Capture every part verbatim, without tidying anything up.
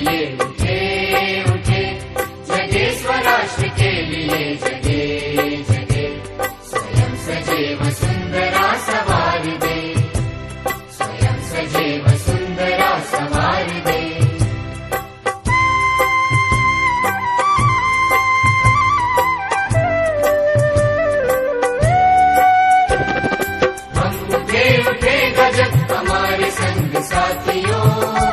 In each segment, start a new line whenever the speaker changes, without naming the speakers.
लिए उठे उठे, जगे स्वराष्ट्र के लिए जगे जगे। स्वयं सजे वसुंधरा सवार दे, स्वयं सजे वसुंधरा सवार दे। हम उठे उठे गजब हमारे संग साथियों,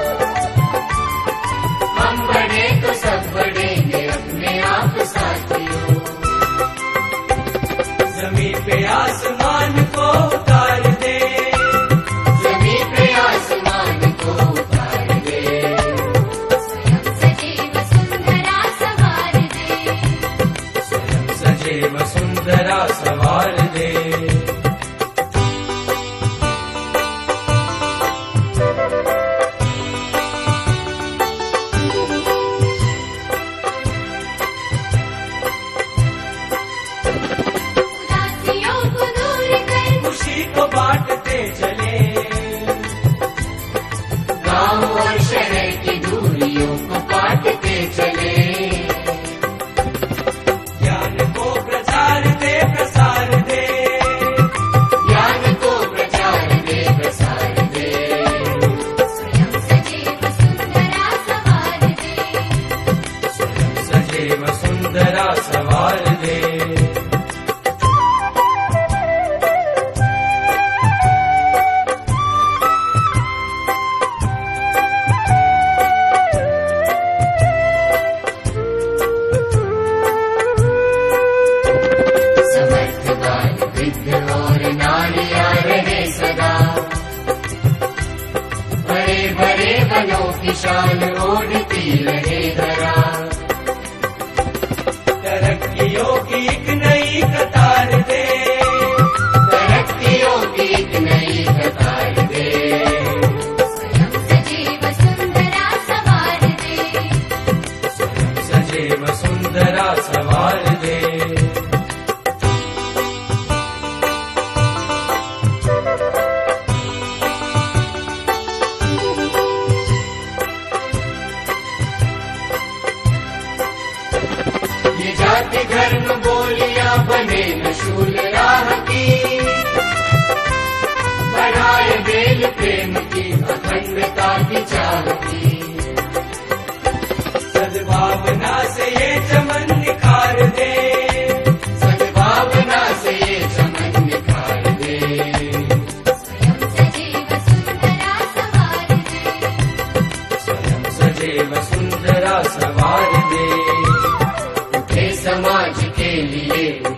हम बढ़े तो सब बढ़ेंगे अपने आप साथियों।
जमीन पे आसमान को उतार दे,
जमीन पे आसमान को उतार दे।
स्वयं सजे वसुंधरा सवार दे,
स्वयं सजे वसुंधरा सवार दे।
उदासियों को दूर कर
खुशी को बांटते चले,
गांव और शहर की दूरियों को काटते चले।
ज्ञान को प्रचार दे प्रसार दे,
ज्ञान को प्रचार दे प्रसार दे।
स्वयं सजे वसुंधरा सवार दे,
स्वयं सजे वसुंधरा सवार दे।
समर्थवान वृद्ध और नारियां रहे सदा, बड़े बड़े बनों की शान ओढ़ती रहे धरा।
तरक्कियों की एक नई कतार दे,
तरक्कियों की एक नई कतार दे।
स्वयं सजे वसुंधरा सवार दे,
स्वयं सजे वसुंधरा सवार दे।
ये जाति धर्म बोलियां बने न शूल राह की, बढ़ाए बेल प्रेम की अखंडता की चाह की।
सद्भावना से ये चमन निखार दे,
सद्भावना से ये चमन निखार दे।
स्वयं सजे वसुंधरा सवार दे,
स्वयं सजे वसुंधरा सवार दे।
उठे समाज के लिए